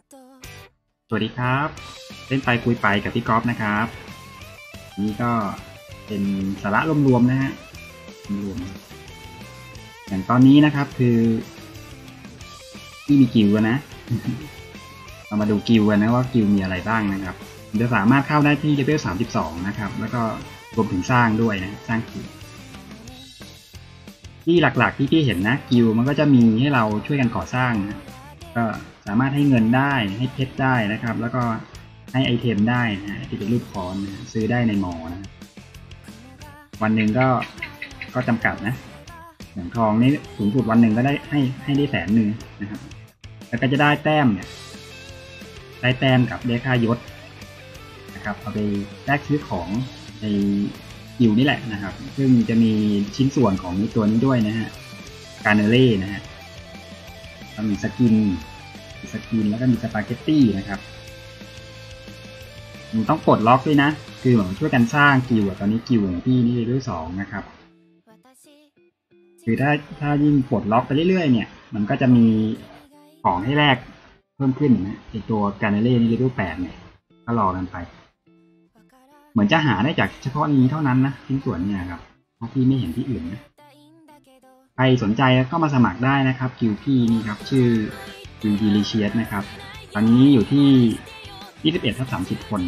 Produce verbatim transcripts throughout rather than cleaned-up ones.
สวัสดีครับเล่นไปคุยไปกับพี่ก๊อฟนะครับนี่ก็เป็นสาระรวมๆนะฮะรวมอย่างตอนนี้นะครับคือที่มีกิลด์นะ เรามาดูกิลด์กันนะว่ากิลด์มีอะไรบ้างนะครับจะสามารถเข้าได้ที่เลเวลสามสิบสองนะครับแล้วก็รวมถึงสร้างด้วยนะสร้างกิลด์ที่หลักๆที่พี่เห็นนะกิลด์มันก็จะมีให้เราช่วยกันก่อสร้างนะก็สามารถให้เงินได้ให้เพชรได้นะครับแล้วก็ให้ไอเทมได้นะที่เป็นรูปค้อนนะซื้อได้ในมอนะวันหนึ่งก็ก็จำกัดนะอย่างทองนี่สูงสุดวันหนึ่งก็ได้ให้ให้ได้แสนหนึ่งนะครับแล้วก็จะได้แต้มเนี่ยได้แต้มกับได้ค่ายศนะครับเอาไปแลกซื้อของในกิลด์นี่แหละนะครับซึ่งจะมีชิ้นส่วนของตัวนี้ด้วยนะฮะการเนเล่นะฮะมีสกินมีสกินแล้วก็มีสปาเกตตี้นะครับมันต้องปลดล็อกด้วยนะคือเหมือนช่วยกันสร้างกิลด์ตอนนี้กิลด์ของพี่นี่เลเวลสองนะครับคือถ้าถ้ายิ่งปลดล็อกไปเรื่อยๆเนี่ยมันก็จะมีของให้แลกเพิ่มขึ้นนะไอตัวการเนเล่นี่เลเวลแปดเนี่ยก็รอกันไปเหมือนจะหาได้จากเฉพาะนี้เท่านั้นนะชิ้นส่วนเนี่ยครับเพราะพี่ไม่เห็นที่อื่นนะใครสนใจเข้ามาสมัครได้นะครับกิลด์พี่นี่ครับชื่อกิลด์ดีลิเชียสนะครับตอนนี้อยู่ที่ยี่สิบเอ็ดทับสามสิบคน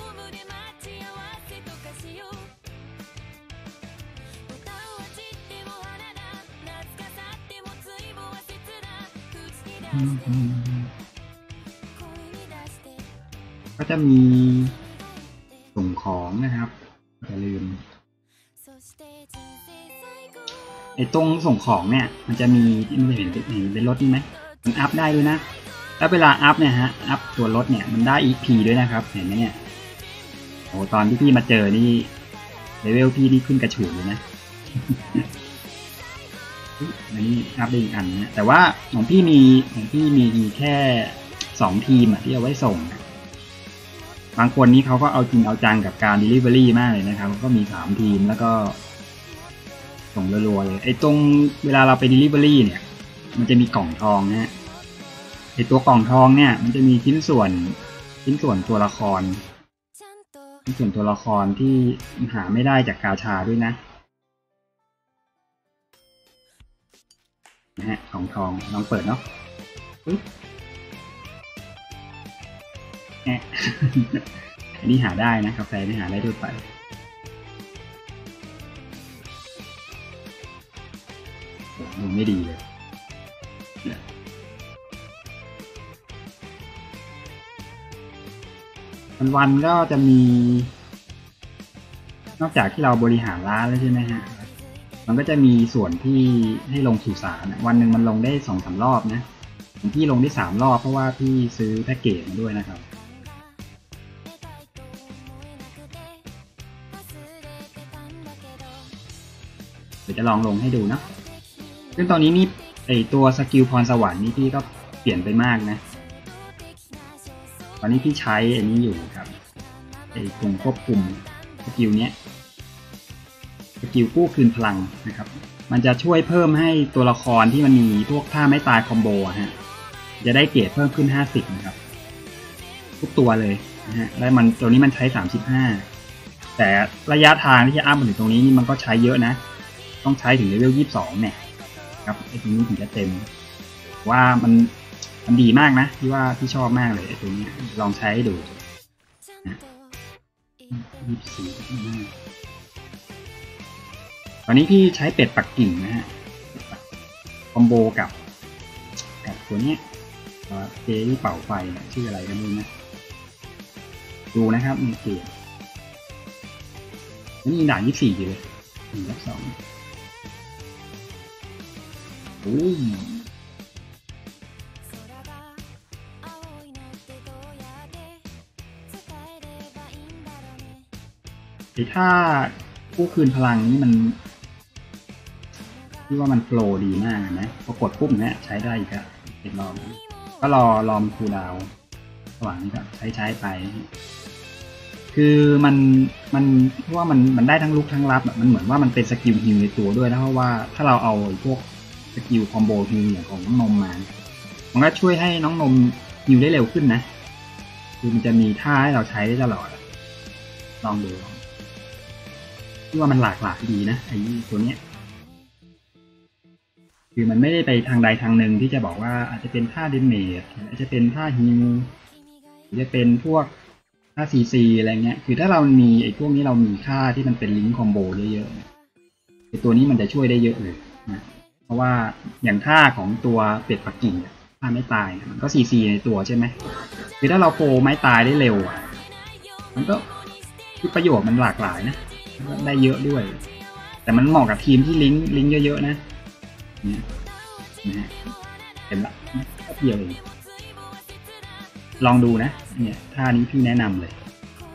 ก็จะมีส่งของนะครับอย่าลืมไอ้ตรงส่งของเนี่ยมันจะมีที่มันเห็นเห็นเป็นรถนี่ไหมมันอัพได้ด้วยนะแล้วเวลาอัพเนี่ยฮะอัพตัวรถเนี่ยมันได้ อี พี ด้วยนะครับเห็นไหมเนี่ยโอ้ตอนที่พี่มาเจอนี่เลเวลพี่นี่ขึ้นกระฉูดเลยนะ อันนี้อัพได้อีกอันนะแต่ว่าของพี่มีของพี่มีแค่สองทีมอ่ะที่เอาไว้ส่งบางคนนี้เขาก็เอาจริงเอาจังกับการ Delivery มากเลยนะครับก็มีสามทีมแล้วก็ส่งรัวๆเลยไอ้ตรงเวลาเราไป Delivery เนี่ยมันจะมีกล่องทองนะฮะไอ้ตัวกล่องทองเนี่ยมันจะมีชิ้นส่วนชิ้นส่วนตัวละครชิ้นส่วนตัวละครที่หาไม่ได้จากกาชาด้วยนะนะฮะกล่องทองลองเปิดเนาะแอะ อันนี้หาได้นะกาแฟนี่หาได้ทั่วไปดูไม่ดีเลยวันๆก็จะมีนอกจากที่เราบริหารร้านแล้วใช่ไหมฮะมันก็จะมีส่วนที่ให้ลงสุสานวันหนึ่งมันลงได้สองสามรอบนะพี่ลงได้สามรอบเพราะว่าพี่ซื้อแพ็กเกจมาด้วยนะครับเดี๋ยวจะลองลงให้ดูนะซึ่งตอนนี้นี่ไอตัวสกิลพรสวรรค์นี่พี่ก็เปลี่ยนไปมากนะตอนนี้พี่ใช้อันนี้อยู่ครับไอตรงควบคุมสกิลเนี้ยสกิลกู้คืนพลังนะครับมันจะช่วยเพิ่มให้ตัวละครที่มันมีพวกท่าไม่ตายคอมโบฮะจะได้เกรดเพิ่มขึ้นห้าสิบนะครับทุกตัวเลยนะฮะแล้วมันตัวนี้มันใช้สามสิบห้าแต่ระยะทางที่จะอัพมาถึงตรงนี้นี่มันก็ใช้เยอะนะต้องใช้ถึงเลเวลยี่สิบสองเนี่ยครับไอ้ตรงนี้ถึงจะเต็มว่ามันมันดีมากนะที่ว่าที่ชอบมากเลยไอ้ตัวนี้ลองใช้ให้ดูนะยี่สิบสี่ตอนนี้พี่ใช้เป็ดปักกิ่งนะฮะคอมโบกับกับตัวนี้เจที่เป่าไฟชื่ออะไรกันนี่นะดูนะครับมีเกียร์นี่ยิงด่านยี่สิบสี่อยู่เลยหนึ่งกับสองโอ้ยไอ้ถ้ากู้คืนพลังนี่มันที่ว่ามันโฟลว์ดีมากนะพอกดปุ๊บเนี่ยใช้ได้อีกอะเด็กลองก็รอรอมคูลดาวน์ระหว่างนี้ก็ใช้ใช้ไปคือมันมันเพราะว่ามันมันได้ทั้งลุกทั้งรับมันเหมือนว่ามันเป็นสกิลฮิลในตัวด้วยนะเพราะว่าถ้าเราเอาพวกสกิลคอมโบฮิลอย่างของน้องนมมามันก็ช่วยให้น้องนมฮิวได้เร็วขึ้นนะคือมันจะมีท่าให้เราใช้ได้ตลอดลองดูที่ว่ามันหลากหลายดีนะไอ้ตัวเนี้ยคือมันไม่ได้ไปทางใดทางหนึ่งที่จะบอกว่าอาจจะเป็นท่าเดเมจอาจจะเป็นท่าฮิวหรือจะเป็นพวกท่าซีซีอะไรเงี้ยคือถ้าเรามีไอ้พวกนี้เรามีค่าที่มันเป็นลิงก์คอมโบเยอะๆไอ้ตัวนี้มันจะช่วยได้เยอะเลยนะเพราะว่าอย่างท่าของตัวเป็ดปักกิ่งท่าไม่ตายมันก็ซีซีในตัวใช่ไหมคือถ้าเราโฟไม้ตายได้เร็วอ่ะมันก็คือประโยชน์มันหลากหลายนะได้เยอะด้วยแต่มันเหมาะกับทีมที่ลิงก์ลิงก์เยอะๆนะเนี่ยนะฮะเห็นละแค่เดียวเองลองดูนะเนี่ยท่านี้พี่แนะนำเลย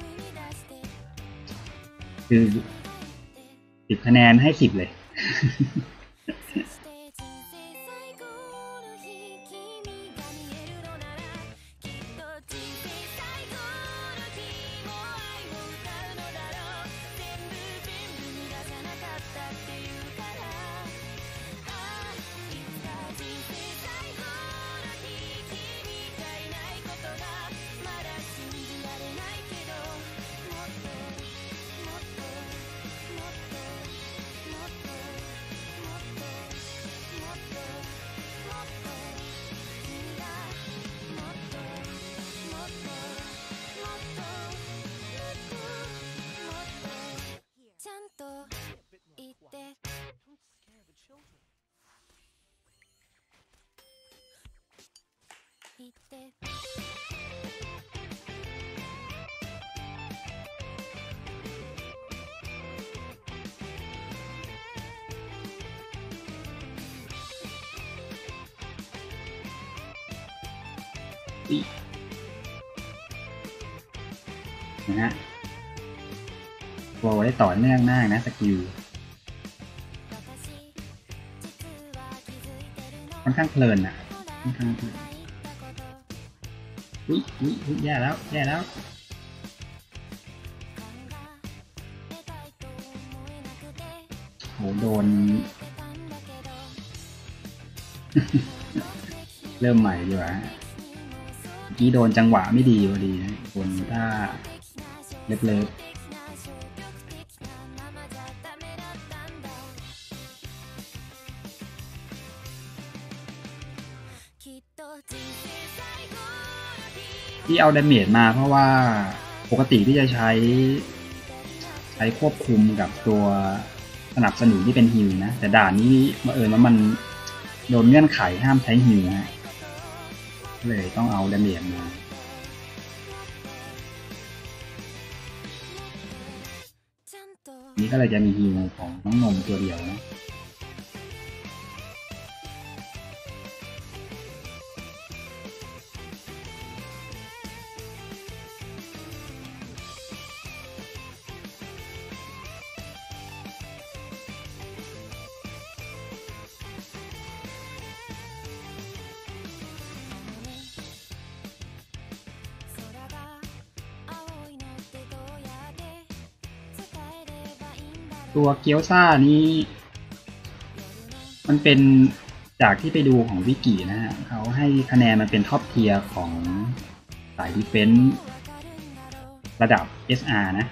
คือสิบคะแนนให้สิบเลยนะฮะโฟล์ได้ต่อเนื่องมากนะสกิลค่อนข้างเพลินอ่ะค่อนข้างเพลินอุ้ยอุ้ยอุ้ยแย่แล้วแย่แล้วโหโดน เริ่มใหม่ดีกว่าเมื่อกี้โดนจังหวะไม่ดีพอดีนะโดนท่าเล็บๆที่เอาดาเมจมาเพราะว่าปกติที่จะใช้ใช้ควบคุมกับตัวสนับสนุนที่เป็นฮิลนะแต่ด่านนี้บังเอิญว่ามันโดนเงื่อนไขห้ามใช้ฮิลนะเลยต้องเอาดาเมจมานี่ก็เลยจะมีฮิลของน้องนมตัวเดียวนะตัวเกี๊ยวซ่านี้มันเป็นจากที่ไปดูของวิกินะฮะเขาให้คะแนนมันเป็นท็อปเทียร์ของสายดิเฟนส์ระดับ เอส อาร์ นะ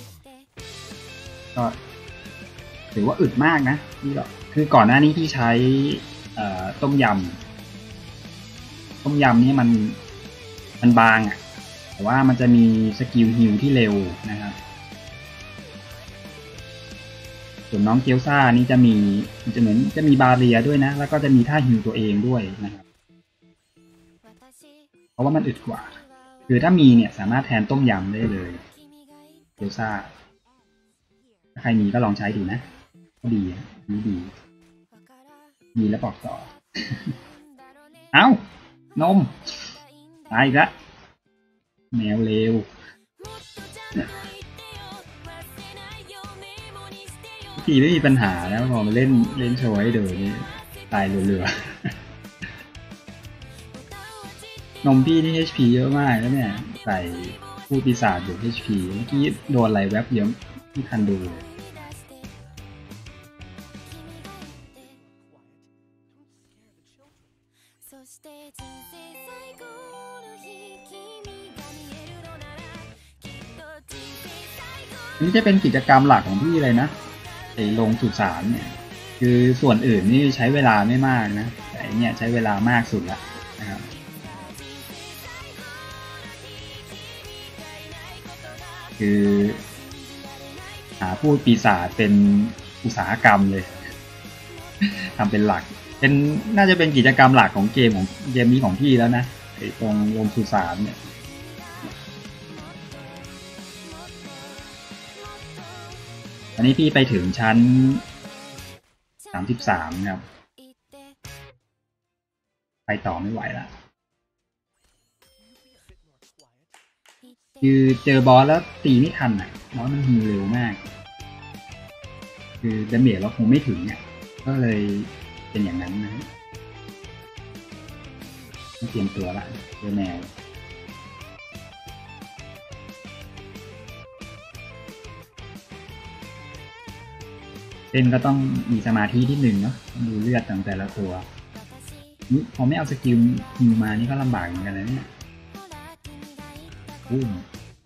ก็ถือว่าอึดมากนะนี่ก็คือก่อนหน้านี้ที่ใช้ต้มยำต้มยำนี่มันมันบางอ่ะแต่ว่ามันจะมีสกิลฮิลที่เร็วนะครับส่วนน้องเกียวซ่านี่จะมีจะเหมือนจะมีบาเรียด้วยนะแล้วก็จะมีท่าฮิลตัวเองด้วยนะครับเพราะว่ามันอึดกว่าคือถ้ามีเนี่ยสามารถแทนต้มยำได้เลยเกียวซ่าถ้าใครมีก็ลองใช้ดูนะก็ดีนี่ดีมีแล้วบอกต่อ เอ้านมตายอีกแล้วแมวเลวทีไม่มีปัญหาแล้วพอมาเล่นเล่นโชว์ให้ดูนี่ตายเรือๆนมพี่นี่ เอช พี เยอะมากแล้วเนี่ยใส่ผู้ปีศาจอยู่ เอช พี เมื่อกี้โดนอะไรแวบเยอะที่ทันดูเลยอันนี้จะเป็นกิจกรรมหลักของพี่เลยนะไอ้ลงสุสานเนี่ยคือส่วนอื่นนี่ใช้เวลาไม่มากนะแต่อันเนี้ยใช้เวลามากสุดละนะครับคือหาพูดปีศาจเป็นอุตสาหกรรมเลยทำเป็นหลักเป็นน่าจะเป็นกิจกรรมหลักของเกมของเกมนี้ของพี่แล้วนะไอ้ตรงลงสุสานเนี่ยอันนี้พี่ไปถึงชั้นสามสิบสามครับไปต่อไม่ไหวละคือเจอบอสแล้วตีไม่ทันอ่ะบอสมันฮิวเร็วมากคือดาเมจเราคงไม่ถึงเนี่ยก็เลยเป็นอย่างนั้นนะต้องเตรียมตัวละเจอแมวเล่นก็ต้องมีสมาธิที่หนึ่งเนาะดูเลือดของแต่ละตัวนี่พอไม่เอาสกิลฮิวมานี่ก็ลำบากเหมือนกันนะเนี่ยอุ้ม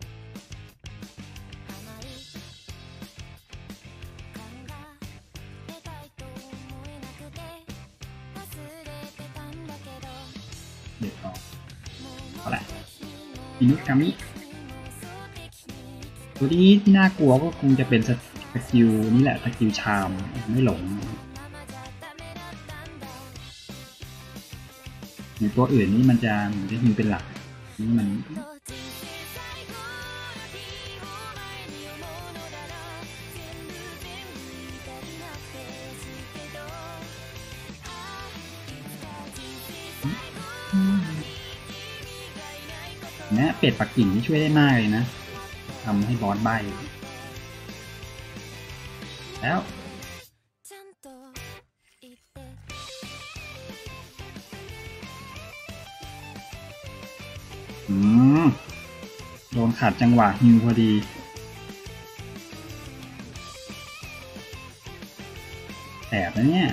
เด็กออกเอาละอินุกามิตัวนี้ที่น่ากลัวก็คงจะเป็นสกิลนี่แหละสกิลชามไม่หลงในตัวอื่นนี่มันจะมันจะฮิวเป็นหลักนี่มันเนี่ยเป็ดปักกิ่งนี่ช่วยได้มากเลยนะทำให้บอสใบแล้วอืมโดนขัดจังหวะฮิวพอดีแสบนะเนี่ย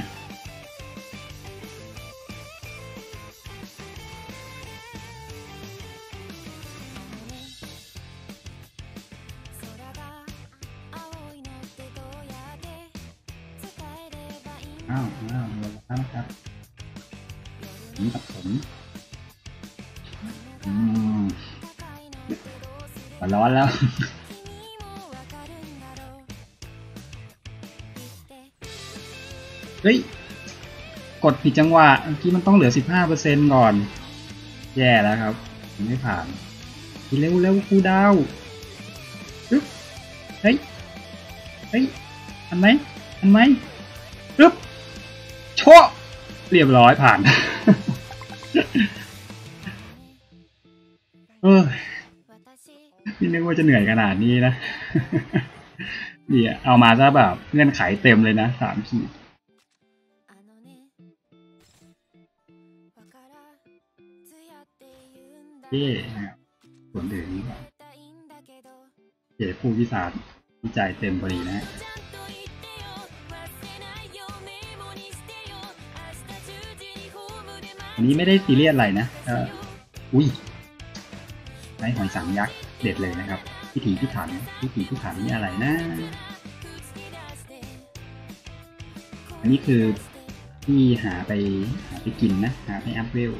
อ้าวอ้าวหมดแล้วนะครับนี่ตัดผมอืมร้อนแล้วเฮ้ยกดผิดจังหวะเมื่อกี้มันต้องเหลือ สิบห้าเปอร์เซ็นต์ ก่อนแย่แล้วครับไม่ผ่านเร็วเร็วคูดาวปึ๊บเฮ้ยเฮ้ยทันไหมทันไหมปึ๊บโชะเรียบร้อยผ่านเออพี่นึกว่าจะเหนื่อยขนาดนี้นะเนี่ยเอามาซะแบบเงื่อนไขเต็มเลยนะสามขีดเย่ส่วนเดือนี้ก่อนเย่ผู้วิสาทวิจัยเต็มพอดีนะอันนี้ไม่ได้ซีเรียสอะไรนะก็อุ้ยไม้หอยสังยักษ์เด็ดเลยนะครับพิถีพิถันพิถีพิถันนี่อะไรนะอันนี้คือที่หาไปหาไปกินนะหาไปอัพเวล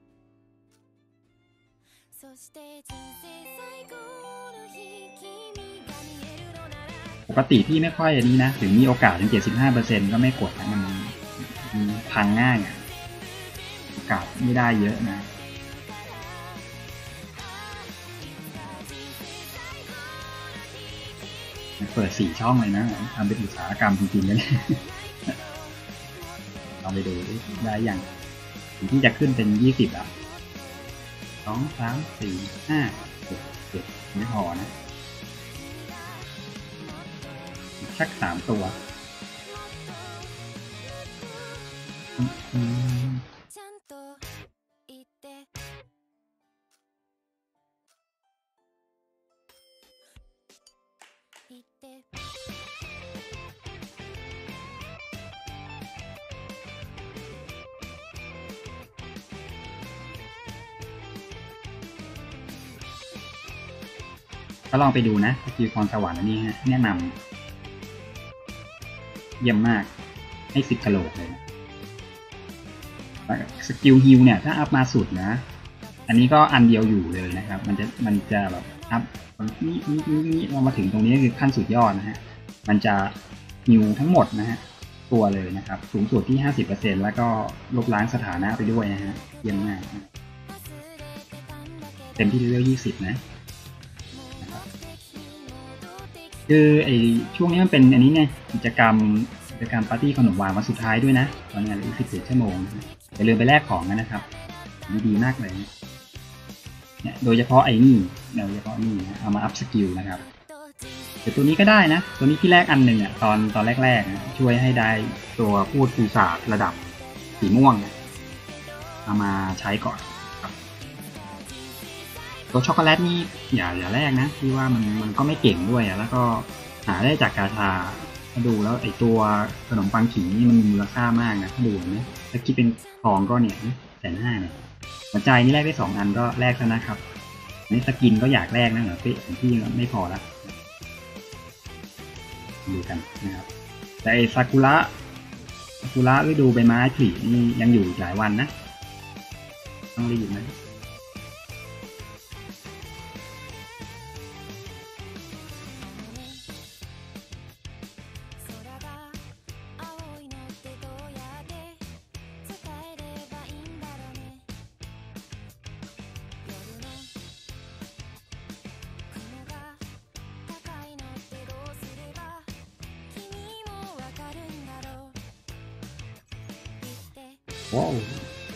ปกติพี่ไม่ค่อยอันนี้นะถึงมีโอกาสถึง เจ็ดสิบห้าเปอร์เซ็นต์ ก็ไม่กดนะมันมันพังง่ายอ่ะโอกาสไม่ได้เยอะนะเปิดสี่ช่องเลยนะทำเป็นอุตสาหกรรมจริงๆเลยลองไปดูได้อย่างถึงที่จะขึ้นเป็นยี่สิบแล้วสองสามสี่ห้าหกเจ็ดไม่พอนะชักสามตัวอืมก็ลองไปดูนะสกิลพรสวรรค์อันนี้ฮะแนะนำเยี่ยมมากให้สิบกะโหลกเลยสกิลฮิลเนี่ยถ้าอัพมาสุดนะอันนี้ก็อันเดียวอยู่เลยนะครับมันจะมันจะแบบอัพนี่นี่นี่นี่เรามาถึงตรงนี้คือขั้นสุดยอดนะฮะมันจะฮิลทั้งหมดนะฮะตัวเลยนะครับสูงสุดที่ ห้าสิบเปอร์เซ็นต์ แล้วก็ลบล้างสถานะไปด้วยนะฮะเยี่ยมมากนะเต็มที่เลเวลยี่สิบนะคือไอช่วงนี้มันเป็นอันนี้ไงกิจกรรมกิจกรรมปาร์ตี้ขนมหวานวันสุดท้ายด้วยนะตอนนี้เหลืออีกสิบเจ็ดชั่วโมงอย่าลืมไปแลกของกันนะครับนี่ดีมากเลยเนี่ยโดยเฉพาะไอ้นี่โดยเฉพาะนี่นะเอามาอัพสกิลนะครับแต่ตัวนี้ก็ได้นะตัวนี้พี่แรกอันหนึ่งอ่ะตอนตอนแรกๆนะช่วยให้ได้ตัวพูดปีศาจระดับสีม่วงเอามาใช้ก่อนครับตัวช็อกโกแลตนี่อย่าอย่าแรกนะที่ว่ามันมันก็ไม่เก่งด้วยอ่ะแล้วก็หาได้จากกาชาถ้าดูแล้วไอตัวขนมปังขิงนี่มันมีมูลค่ามากนะถ้าดูนะถ้าคิดเป็นทองก็เนี่ยแสนห้าเนี่ยหัวใจนี่แลกได้สองอันก็แลกแล้วนะครับนี่สกินก็อยากแลกนะเหรอพี่พี่ไม่พอละดูกันนะครับแต่ไอซากุระซากุระฤดูใบไม้ผลินี่ยังอยู่หลายวันนะต้องรีบนะว้าว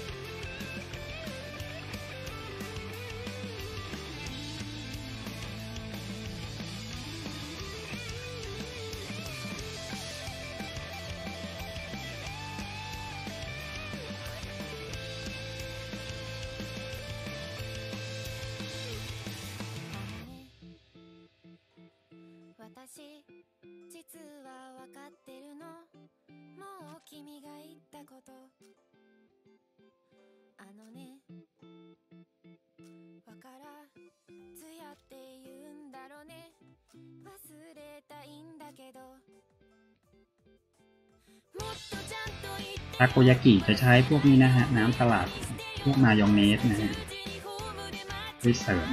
ทาโกยากิจะใช้พวกนี้นะฮะน้ำสลัดพวกมายองเนสนะฮะด้วยเสริม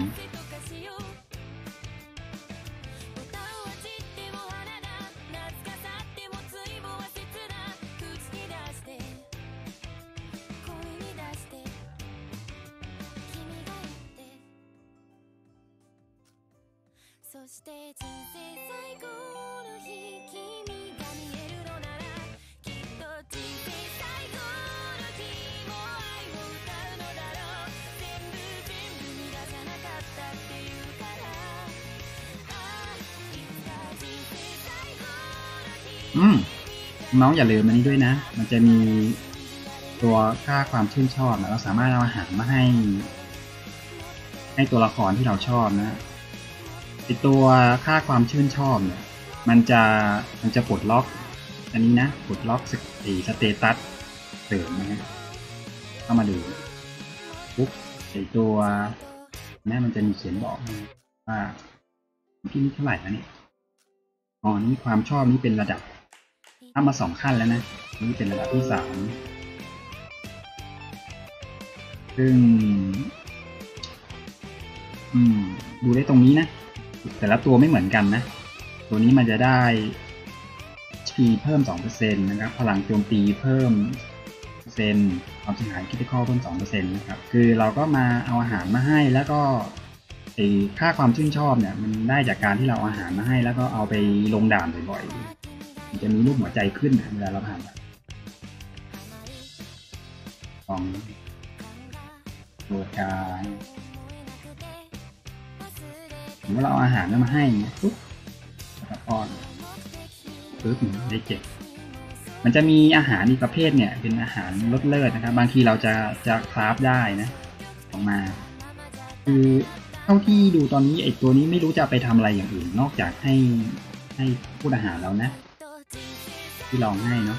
อืมน้องอย่าลืมอันนี้ด้วยนะมันจะมีตัวค่าความชื่นชอบนะเราสามารถเอาอาหารมาให้ให้ตัวละครที่เราชอบนะไอตัวค่าความชื่นชอบเนี่ยมันจะมันจะปลดล็อกอันนี้นะปลดล็อกสสเตตัสเสริมนะฮะเข้ามาดูปุ๊บไอตัวนี่มันจะมีเขียนบอกว่าพี่นี่เท่าไหร่แล้วเนี่ยอ๋อนี่ความชอบนี่เป็นระดับทำมาสองขั้นแล้วนะนี่เป็นระดับที่สามซึ่งอืมดูได้ตรงนี้นะแต่ละตัวไม่เหมือนกันนะตัวนี้มันจะได้ เอช พี เพิ่ม สองเปอร์เซ็นต์ นะครับพลังโจมตีเพิ่มเปอร์เซ็นต์ความเสียหายคริติคอลเพิ่ม สองเปอร์เซ็นต์ นะครับคือเราก็มาเอาอาหารมาให้แล้วก็ไอ้ค่าความชื่นชอบเนี่ยมันได้จากการที่เราเอาอาหารมาให้แล้วก็เอาไปลงด่านบ่อยๆมันจะมีรูปหัวใจขึ้นเวลาเราผ่านของโลกาเมื่อเราเอาอาหารมาให้ปุ๊บแล้วก็ป้อนปุ๊บได้เจ็บมันจะมีอาหารอีกประเภทเนี่ยเป็นอาหารลดเลิศนะครับบางทีเราจะจะคราฟได้นะออกมาคือเท่าที่ดูตอนนี้ไอ้ตัวนี้ไม่รู้จะไปทำอะไรอย่างอื่นนอกจากให้ให้พูดอาหารเรานะที่ลองให้เนาะ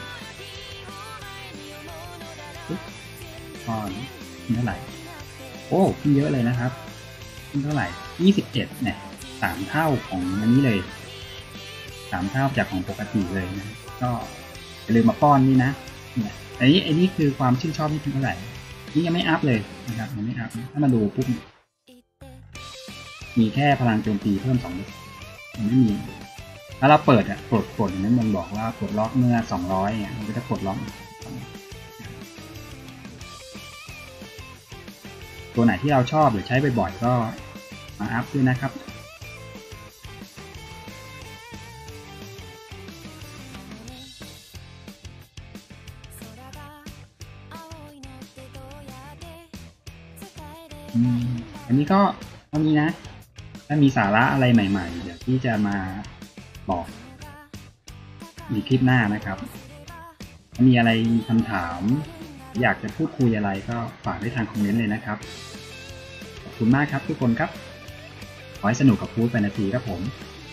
ปุ๊บป้อนเท่าไหร่โอ้ขึ้นเยอะเลยนะครับขึ้นเท่าไหร่ยี่สิบเจ็ดเนี่ยสามเท่าของอันนี้เลยสามเท่าจากของปกติเลยนะก็อย่าลืมมาป้อนนี่นะเนี่ยอันนี้อันนี้คือความชื่นชอบที่เท่าไหร่นี่ยังไม่อัพเลยนะครับยังไม่อัพถ้ามาดูปุ๊บมีแค่พลังโจมตีเพิ่มสองมันไม่มีถ้าเราเปิดอ่ะกดกดอย่างนั้นมันบอกว่ากดล็อกเมื่อสองร้อยเนี่ยมันก็จะกดล็อกตัวไหนที่เราชอบหรือใช้บ่อยๆก็มาอัพด้วยนะครับอันนี้ก็เท่านี้นะถ้ามีสาระอะไรใหม่ๆเดี๋ยวที่จะมาบอกมีคลิปหน้านะครับถ้ามีอะไรมีคำถามอยากจะพูดคุยอะไรก็ฝากไว้ทางคอมเมนต์เลยนะครับขอบคุณมากครับทุกคนครับขอให้สนุกกับพูดแฟนตาซีครับผม